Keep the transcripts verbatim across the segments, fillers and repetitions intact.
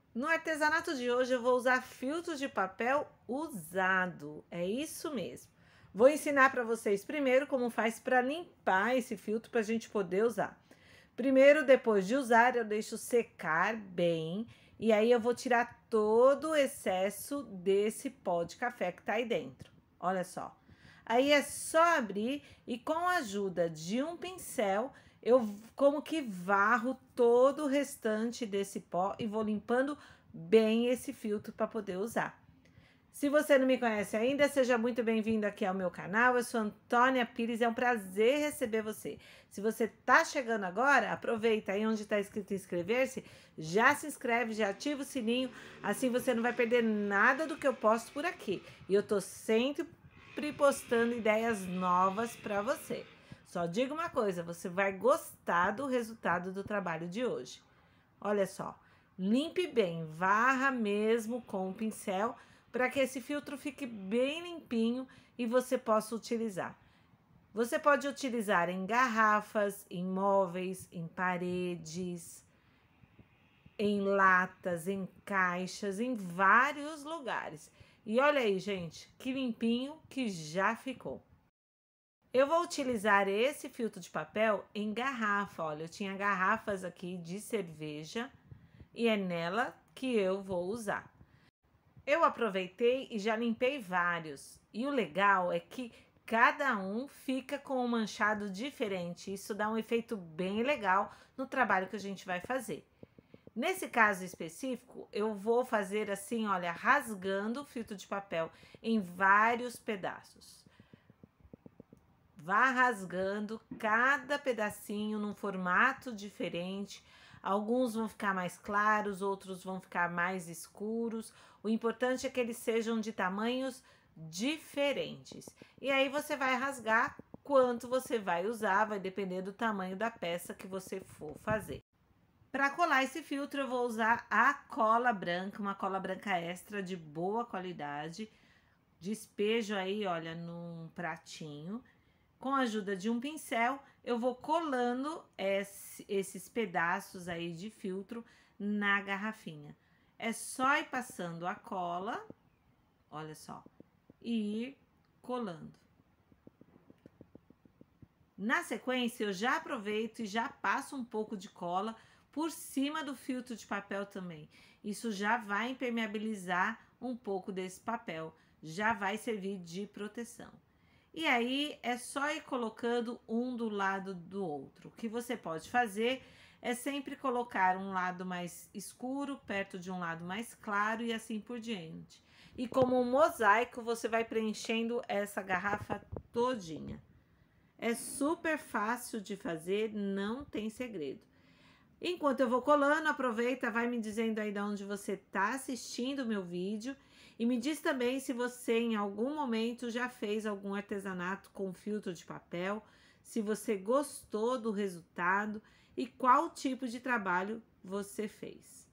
No artesanato de hoje eu vou usar filtros de papel usado, é isso mesmo. Vou ensinar para vocês primeiro como faz para limpar esse filtro para a gente poder usar. Primeiro, depois de usar, eu deixo secar bem e aí eu vou tirar todo o excesso desse pó de café que tá aí dentro. Olha só. Aí é só abrir e com a ajuda de um pincel, eu como que varro todo o restante desse pó e vou limpando bem esse filtro para poder usar. Se você não me conhece ainda, seja muito bem-vindo aqui ao meu canal. Eu sou Antônia Pires, é um prazer receber você. Se você tá chegando agora, aproveita aí onde está escrito inscrever-se, já se inscreve, já ativa o sininho, assim você não vai perder nada do que eu posto por aqui. E eu tô sempre postando ideias novas para você. Só digo uma coisa, você vai gostar do resultado do trabalho de hoje. Olha só, limpe bem, varra mesmo com o pincel, para que esse filtro fique bem limpinho e você possa utilizar. Você pode utilizar em garrafas, em móveis, em paredes, em latas, em caixas, em vários lugares. E olha aí, gente, que limpinho que já ficou. Eu vou utilizar esse filtro de papel em garrafa. Olha, eu tinha garrafas aqui de cerveja e é nela que eu vou usar. Eu aproveitei e já limpei vários. E o legal é que cada um fica com um manchado diferente. Isso dá um efeito bem legal no trabalho que a gente vai fazer. Nesse caso específico, eu vou fazer assim, olha, rasgando o filtro de papel em vários pedaços. Vá rasgando cada pedacinho num formato diferente. Alguns vão ficar mais claros, outros vão ficar mais escuros. O importante é que eles sejam de tamanhos diferentes. E aí você vai rasgar quanto você vai usar, vai depender do tamanho da peça que você for fazer. Para colar esse filtro eu vou usar a cola branca, uma cola branca extra de boa qualidade. Despejo aí, olha, num pratinho. Com a ajuda de um pincel, eu vou colando esse, esses pedaços aí de filtro na garrafinha. É só ir passando a cola, olha só, e ir colando. Na sequência, eu já aproveito e já passo um pouco de cola por cima do filtro de papel também. Isso já vai impermeabilizar um pouco desse papel, já vai servir de proteção. E aí, é só ir colocando um do lado do outro. O que você pode fazer é sempre colocar um lado mais escuro perto de um lado mais claro e assim por diante. E como um mosaico, você vai preenchendo essa garrafa todinha. É super fácil de fazer, não tem segredo. Enquanto eu vou colando, aproveita, vai me dizendo aí de onde você está assistindo o meu vídeo. E me diz também se você em algum momento já fez algum artesanato com filtro de papel, se você gostou do resultado e qual tipo de trabalho você fez.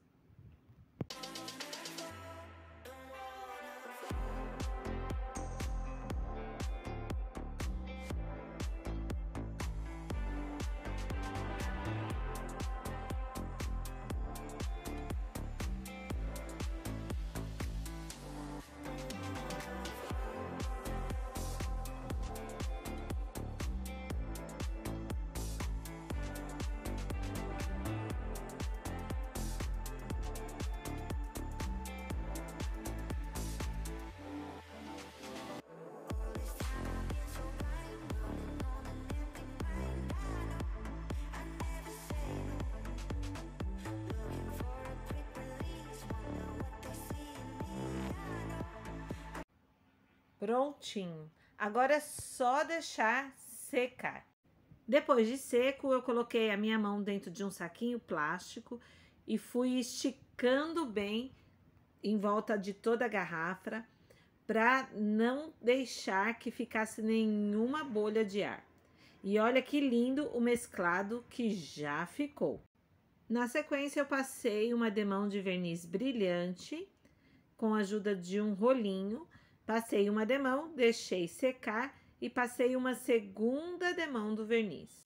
Prontinho. Agora é só deixar secar. Depois de seco, eu coloquei a minha mão dentro de um saquinho plástico e fui esticando bem em volta de toda a garrafa para não deixar que ficasse nenhuma bolha de ar. E olha que lindo o mesclado que já ficou. Na sequência, eu passei uma demão de verniz brilhante com a ajuda de um rolinho. Passei uma demão, deixei secar e passei uma segunda demão do verniz.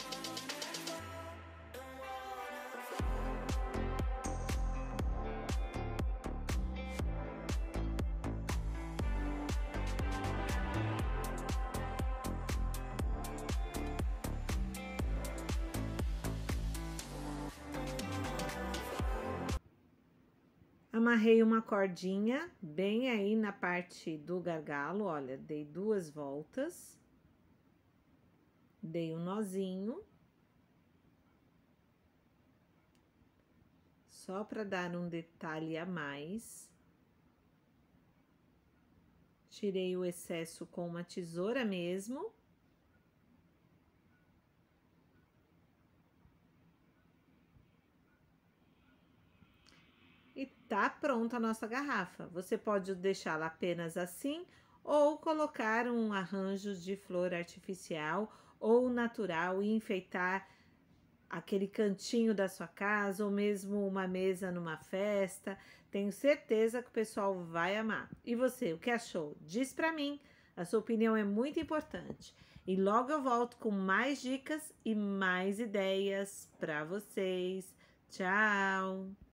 Amarrei uma cordinha bem aí na parte do gargalo, olha, dei duas voltas. Dei um nozinho. Só para dar um detalhe a mais. Tirei o excesso com uma tesoura mesmo. E tá pronta a nossa garrafa. Você pode deixá-la apenas assim ou colocar um arranjo de flor artificial ou natural e enfeitar aquele cantinho da sua casa ou mesmo uma mesa numa festa. Tenho certeza que o pessoal vai amar. E você, o que achou? Diz pra mim. A sua opinião é muito importante. E logo eu volto com mais dicas e mais ideias para vocês. Tchau!